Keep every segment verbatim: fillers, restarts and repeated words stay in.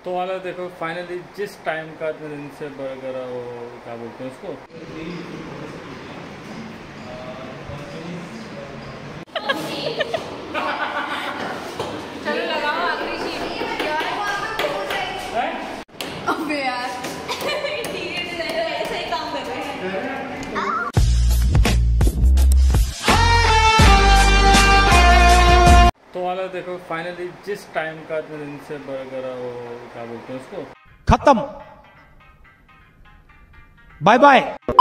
तो वाला देखो फाइनली जिस टाइम का दिन से बर्गर वो क्या बोलते हैं उसको, चलो लगाओ आखिरी चीज। अबे यार ऐसा ही काम कर रहे हैं। तो वाला देखो फाइनली जिस टाइम का दिन से बर्गर वो क्या बोलते हैं उसको, खत्म, बाय बाय।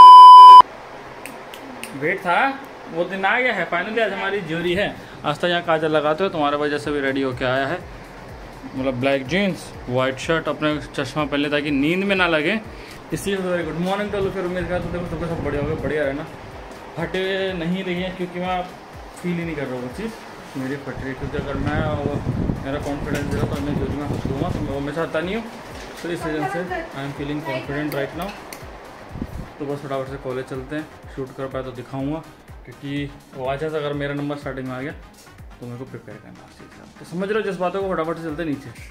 वेट था वो दिन आ गया है फाइनली। आज हमारी ज्यूरी है। आज तक यहाँ काजल लगाते हो, तुम्हारे वजह से भी रेडी होके आया है। मतलब ब्लैक जीन्स, वाइट शर्ट, अपने चश्मा पहले ताकि नींद में ना लगे, इसलिए वेरी गुड मॉर्निंग। चलो फिर उम्मीद करता हूँ देखो सबके सब बढ़िया होगा, बढ़िया रहना। फटे नहीं रही है क्योंकि मैं फील ही नहीं कर रहा हूँ वो चीज़ मेरी फट रही है, क्योंकि अगर मैं वो मेरा कॉन्फिडेंस देगा तो मैं ज्यूरी में हंस दूँगा, तो मैं वो मैं चाहता नहीं हूँ। तो इस वजह से I am feeling confident right now. तो बस फटाफट से कॉलेज चलते हैं, शूट कर पाए तो दिखाऊंगा, क्योंकि वो आज अगर मेरा नंबर स्टार्टिंग में आ गया तो मेरे को प्रिपेयर करना उस चीज़ का। तो समझ रहे हो जिस बातों को, फटाफट से चलते नीचे।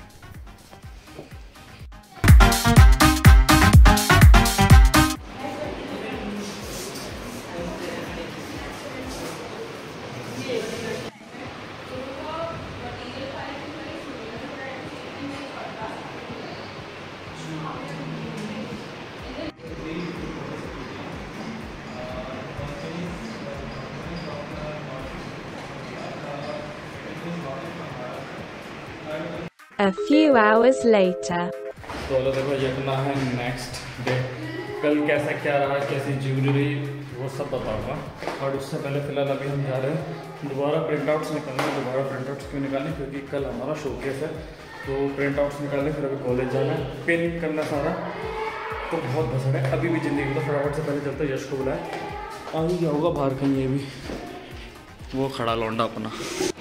A few hours later. तो बोलो देखो ये अपना है नेक्स्ट डे। कल कैसा क्या रहा, कैसी ज्वेलरी रही, वो सब बताऊंगा। और उससे पहले फिलहाल अभी हम जा रहे हैं दोबारा प्रिंट आउट्स निकालने। दोबारा प्रिंट आउट्स क्यों निकालने, क्योंकि कल हमारा शोकेस है, तो प्रिंट आउट्स निकालने, फिर अभी कॉलेज जाना है, पिन करना सारा, तो बहुत भसड़ है अभी भी ज़िंदगी। तो फटाफट से पहले चलते यश को बुलाए, आ ही गया होगा बाहर कहीं, ये भी वो खड़ा लौंडा अपना।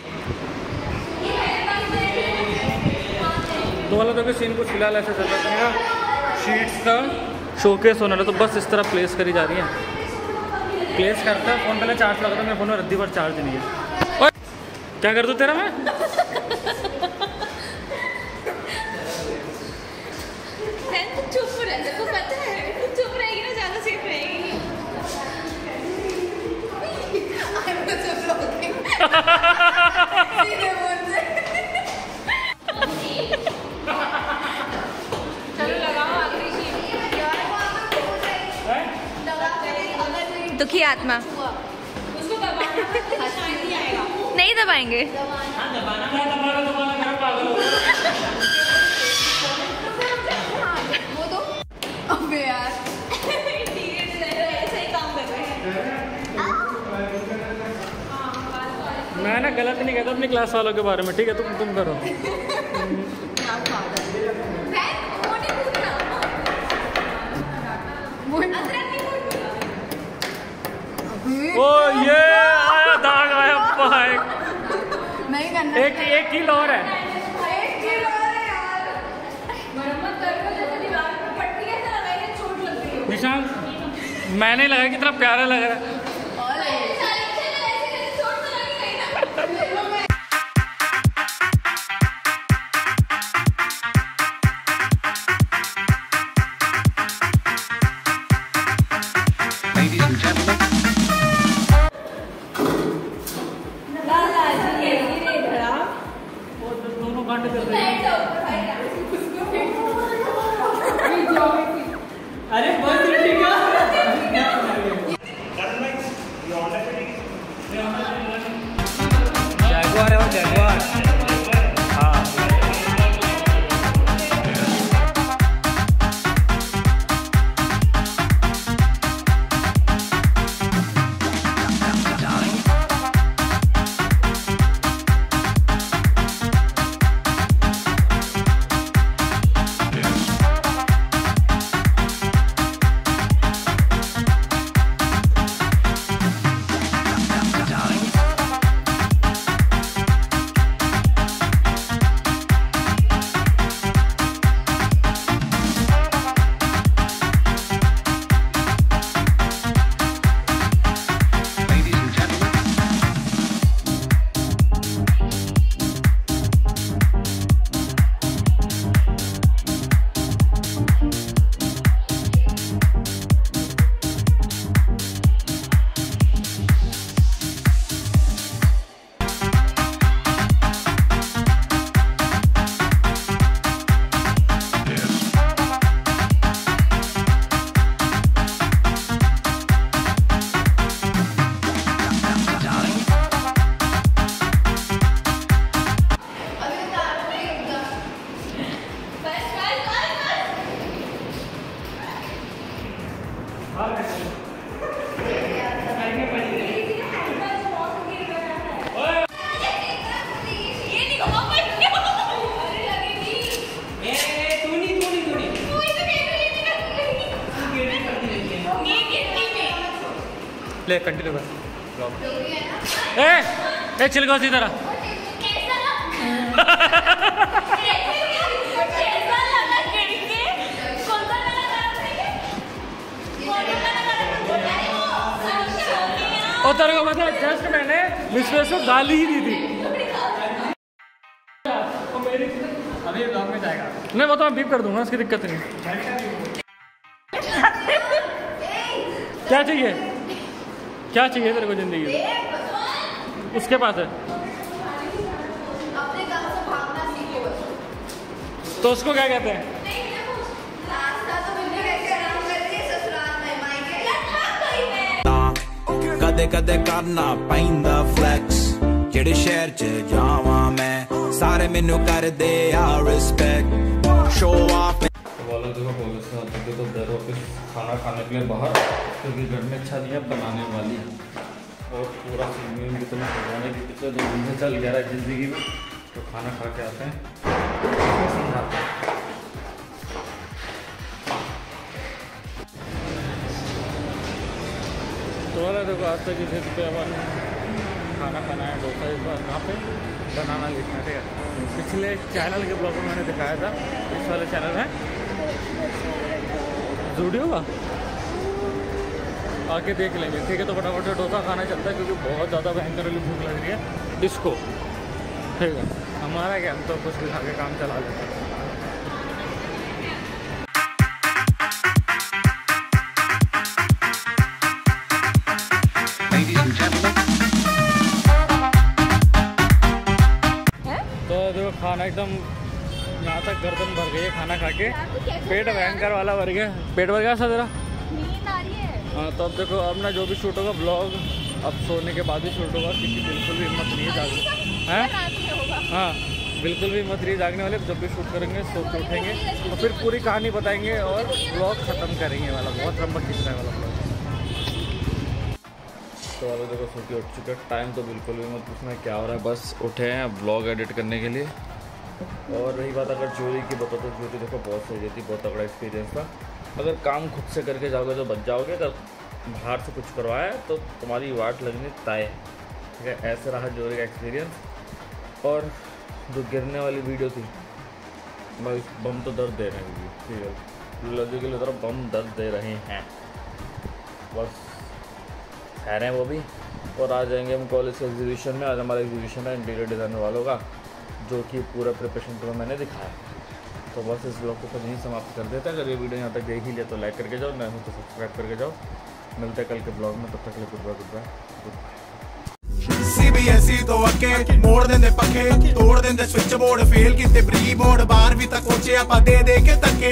तो वाला तो सीन कुछ फिलहाल ऐसा चल रहा है, शीट्स का शोकेस होना है, तो बस इस तरह प्लेस करी जा रही है। प्लेस करता है, फ़ोन पहले चार्ज लगा था, मेरे फ़ोन में रद्दी पर चार्ज नहीं है। और क्या कर दूँ तेरा मैं चुप रह, देखो पता है चुप रहेगी ना ज़्यादा सेफ रहेगी। दुखी आत्मा उसको दबाना नहीं आएगा, नहीं दबाएंगे। वो तो अबे यार ऐसा ही काम कर रहे हैं। मैं ना गलत नहीं कहता अपनी क्लास वालों के बारे में, ठीक है, तुम तुम करो। ओ ये आया दाग आया पाए। नहीं करना, एक एक किल और है, एक किल और है यार। मरम्मत कर रहे हो जैसे दीवार पर पट्टी कैसे लगाई, चोट लग गई हो। निशान मैंने लगा कितना प्यारा लग रहा है। अरे ले कंटिन्यू कर ब्लॉग। ए ए चिलगो सी तरह और तेरे को पता है जस्ट मैंने मिस्ट्रेस को गाली ही दी थी। अभी ब्लॉग में जाएगा नहीं, वो तो मैं बीप कर दूंगा, उसकी दिक्कत नहीं। क्या चाहिए क्या चाहिए तेरे को जिंदगी में? उसके पास है तो उसको क्या कहते हैं? कदे कदे करना पैंदा फ्लैक्स जेड़े शहर च जावां मैं सारे मेनू कर दे यार रिस्पेक्ट शो ऑफ। वालों देखो पुलिस ने आते तो देर वापस खाना खाने के लिए बाहर, क्योंकि घर में अच्छा नहीं है बनाने वाली है। और पूरा सीन भी तुम्हें सजाने की पिछले दो दिन से चल गया है ज़िंदगी में, तो खाना खा के आते हैं समझाते हैं। तो वाला देखो आज तक इस पे अपन खाना खाना है डोसा, इस बार कहाँ पे बनाना लिखना है। ठीक है, पिछले चैनल के ब्लॉग में मैंने दिखाया था, इस वाले चैनल है वीडियो का, आके देख लेंगे। ठीक है, तो फटाफट से डोसा खाना चलता है क्योंकि बहुत ज़्यादा भयंकर वाली भूख लग रही है डिस्को। ठीक है, हमारा क्या, हम तो कुछ भी खा के काम चला लेते हैं। तो देखो खाना एकदम यहाँ तक गर्दन भर गई है खाना खा के, पेट भयंकर वाला भर गया। पेट भर गया सा तेरा? नींद आ रही है। हाँ, तो अब देखो अब ना जो भी शूट होगा ब्लॉग अब सोने के बाद ही शूट होगा, क्योंकि बिल्कुल भी हिम्मत नहीं है जागने। हैं? हाँ, बिल्कुल भी हिम्मत नहीं जागने वाले। जब भी शूट करेंगे सो के उठेंगे और फिर पूरी कहानी बताएंगे और ब्लॉग ख़त्म करेंगे वाला, बहुत लंबा खींचने वाला ब्लॉग। तो वाले देखो सो के उठ चुके, टाइम तो बिल्कुल भी मत पूछना क्या हो रहा है, बस उठे हैं ब्लॉग एडिट करने के लिए। और रही बात अगर चोरी की बता, तो चोरी देखो बहुत सही रहती, बहुत तगड़ा एक्सपीरियंस था। अगर काम खुद से करके जाओगे तो बच जाओगे, अगर बाहर से कुछ करवाया तो तुम्हारी वाट लगनी तय है। ठीक है, ऐसे रहा चोरी का एक्सपीरियंस। और जो गिरने वाली वीडियो थी, भाई बम तो दर्द दे रहे हैं, ठीक है, लॉजिकली तरफ बम दर्द दे रहे हैं, बस खैर हैं वो भी। और आ जाएंगे हम कॉलेज के एग्जीबिशन में। आज हमारा एग्जीबिशन है इंटीरियर डिज़ाइन वालों का, जो कि पूरा प्रिपरेशन तुम्हें मैंने दिखाया। तो बस इस ब्लॉग को तो यहीं समाप्त कर देते हैं। अगर ये वीडियो यहाँ तक देख ही लिया तो लाइक करके जाओ, मैं हूँ तो सब्सक्राइब करके जाओ। मिलते हैं कल के ब्लॉग में, तब तक के लिए good bye good bye good bye. C B S E तो अगे मोड़ देंदे पक्के तोड़ देंदे स्विच बोर्ड फेल किते प्री बोर्ड बारहवीं तक पहुंचे आप दे दे के धक्के